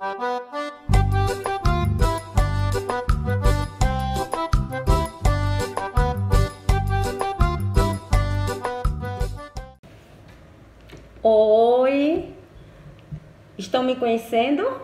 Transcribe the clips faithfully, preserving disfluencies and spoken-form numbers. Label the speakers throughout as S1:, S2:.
S1: Oi, estão me conhecendo?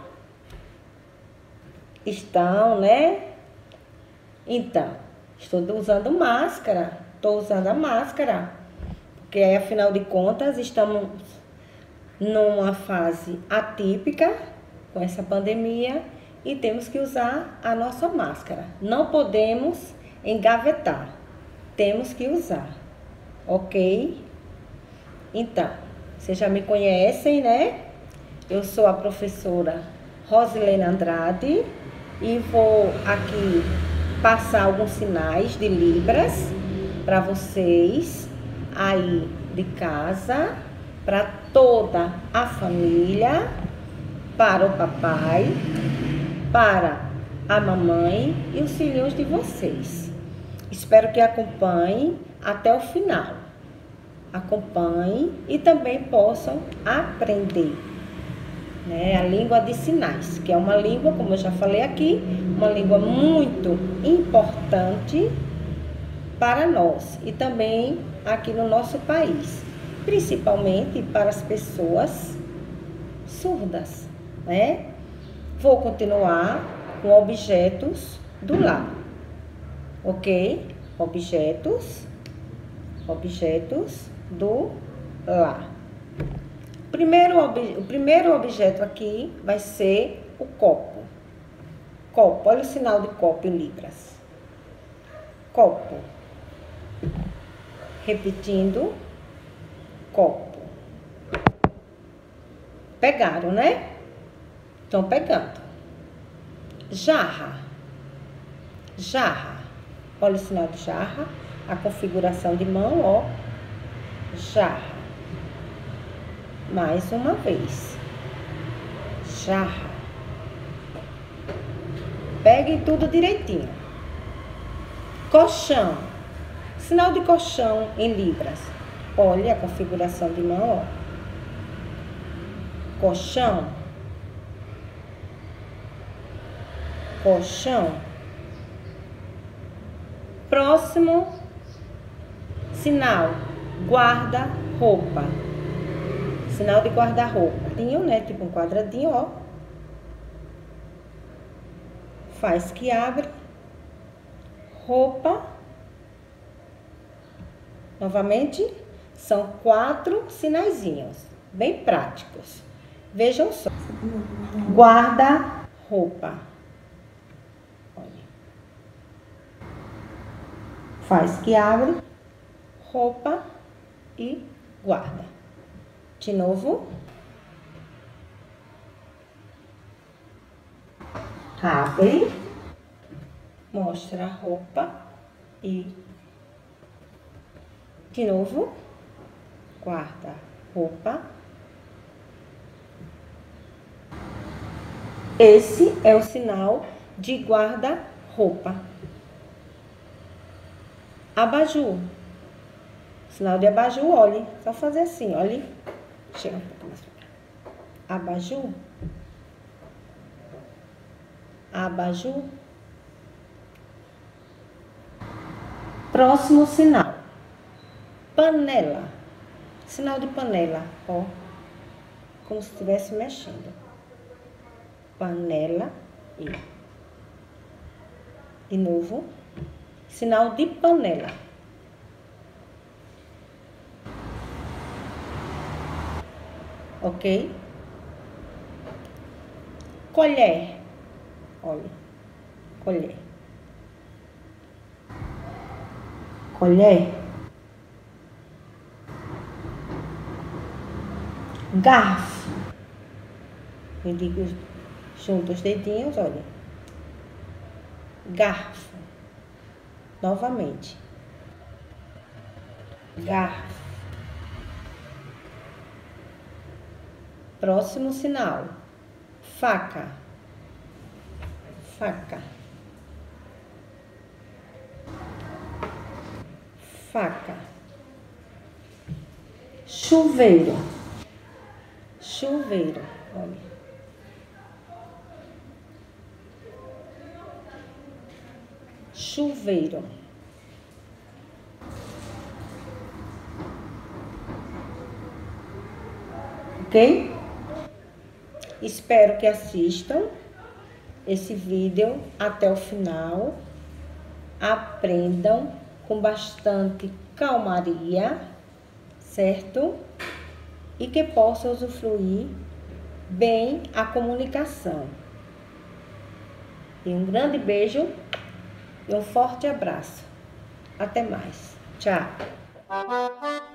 S1: Estão, né? Então, estou usando máscara, estou usando a máscara, porque afinal de contas estamos numa fase atípica com essa pandemia e temos que usar a nossa máscara. Não podemos engavetar, temos que usar, ok? Então, vocês já me conhecem, né? Eu sou a professora Rosilene Andrade e vou aqui passar alguns sinais de Libras para vocês aí de casa, para toda a família, para o papai, para a mamãe e os filhos de vocês. Espero que acompanhem até o final. Acompanhem e também possam aprender, né, a língua de sinais, que é uma língua, como eu já falei aqui, uma língua muito importante para nós e também aqui no nosso país, principalmente para as pessoas surdas, né? Vou continuar com objetos do lar, ok? Objetos, objetos do lar. Primeiro, o primeiro objeto aqui vai ser o copo. Copo, olha o sinal de copo em Libras. Copo. Repetindo, copo. Pegaram, né? Estão pegando. Jarra. Jarra. Olha o sinal de jarra. A configuração de mão, ó. Jarra. Mais uma vez. Jarra. Peguem tudo direitinho. Colchão. Sinal de colchão em Libras. Olha a configuração de mão, ó. Colchão. Colchão. Próximo sinal, guarda-roupa. Sinal de guarda-roupa. Né? Tipo um quadradinho, ó. Faz que abre. Roupa. Novamente, são quatro sinaizinhos, bem práticos. Vejam só. Guarda-roupa. Olha. Faz que abre. Roupa e guarda. De novo. Abre. Mostra a roupa e de novo. Guarda roupa. Esse é o sinal de guarda-roupa. Abajur. Sinal de abajur, olhe. Só fazer assim, olhe. Chega um pouco mais pra cá. Abajur. Abajur. Próximo sinal. Panela. Sinal de panela, ó. Como se estivesse mexendo. Panela e de novo. Sinal de panela. Ok? Colher. Olha. Colher. Colher. Garfo. Eu digo junto os dedinhos, olha. Garfo. Novamente. Garfo. Próximo sinal. Faca. Faca. Faca. Chuveiro. Chuveiro. Olha. chuveiro. Ok? Espero que assistam esse vídeo até o final. Aprendam com bastante calmaria, certo? E que possam usufruir bem a comunicação. E um grande beijo e um forte abraço. Até mais. Tchau.